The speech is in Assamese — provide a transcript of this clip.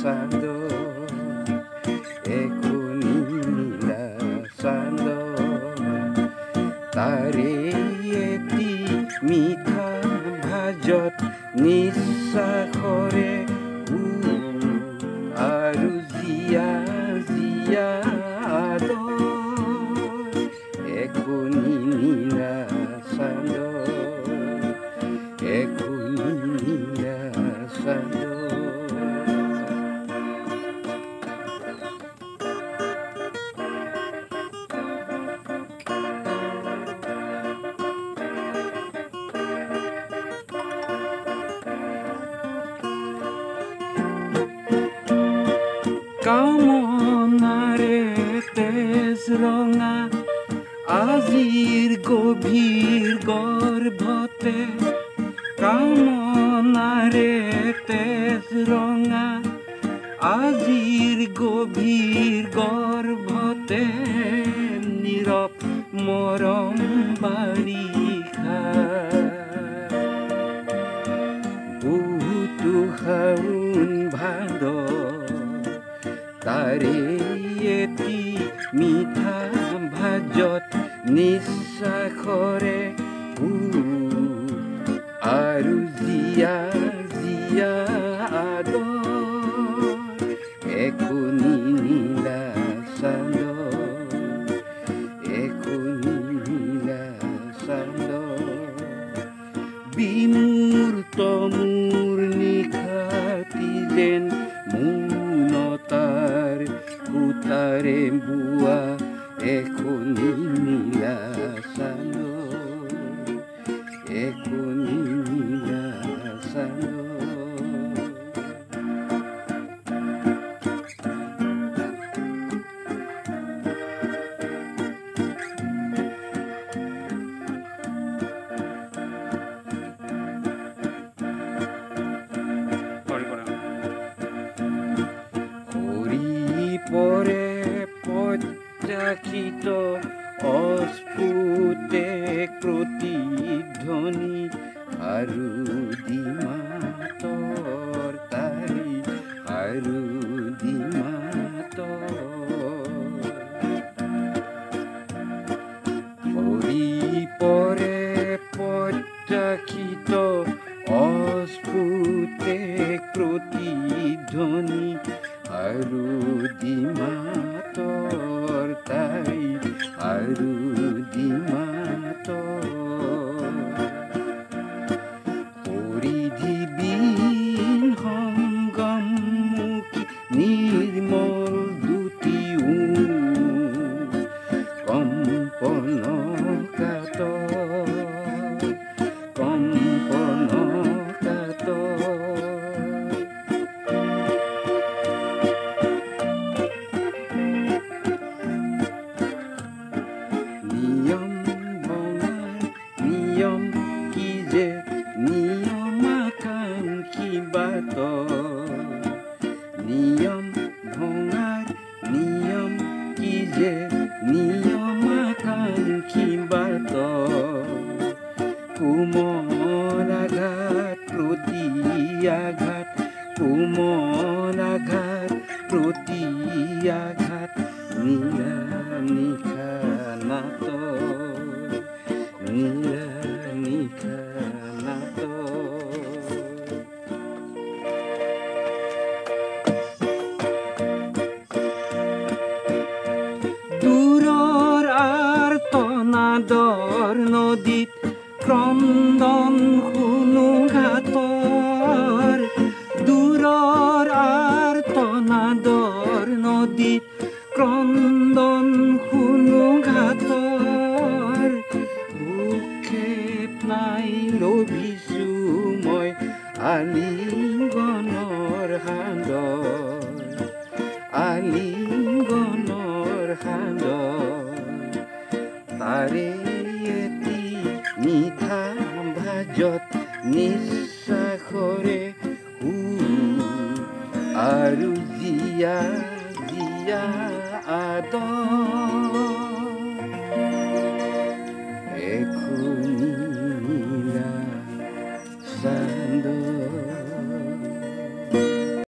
চাদৰ এখনি নীলা চাদৰ তাৰে এটি মিঠা ভাজত নিশ্বাসৰে আৰু জিয়া জিয়া আদৰ এখনি নীলা চাদৰ এখনি নীলা চাদৰ কামনাৰে তেজ ৰঙা আজিৰ গভীৰ গৰ্ভতে কামনাৰে তেজ ৰঙা আজিৰ গভীৰ গৰ্ভতে নীৰৱ মৰম বাৰিষা বহুতো শাওণ ভাদ তাৰে এটি মিঠা ভাজত নিশ্বাসৰে আৰু জিয়া জিয়া আদৰ এখনি নীলা চাদৰ এখনি নীলা চাদৰ বিমূৰ্ত মোৰ নিশাটি যেন মৌনতাৰ সূতাৰে বোৱা এখনি নীলা চাদৰ এখনি নীলা চাদৰ পৰে প্ৰত্যাশিত অস্ফুটে প্ৰতিধ্বনি আৰু দিমাতৰ তাৰি আৰু দিমাতৰ পৰি পৰে প্ৰত্যাশিত অস্ফুটে প্ৰতিধ্বনি আৰু দিমাতৰ তাই আৰু দিমাতৰ পৰিধিবিহীন সংগমমুখী নিৰ্মল দুটি কম্পন কাতৰ কম্পন কাতৰ নিয়ম কি যে নিয়মাকাংক্ষী বাটৰ নিয়ম ভঙাৰ নিয়ম কি যে নিয়মাকাংক্ষী বাটৰ কোমল আঘাত প্ৰতি আঘাত কোমল আঘাত প্ৰতি আঘাত নীলা নিশা নাটৰ নীলা নিশা নাটৰ দূৰৰ আৰ্তনাদৰ নদীত ক্ৰন্দন শুনো ঘাটৰ দূৰৰ আৰ্তনাদৰ নদীত ক্ৰন্দন শুনো ঘাটৰ ভূক্ষেপ নাই লভিছো মই আলিংগনৰ সান্দৰ আলিংগনৰ সান্দৰ তাৰে এটি মিঠা ভাজত নিশ্বাসৰে আৰু জিয়া জিয়া আদৰ এখনি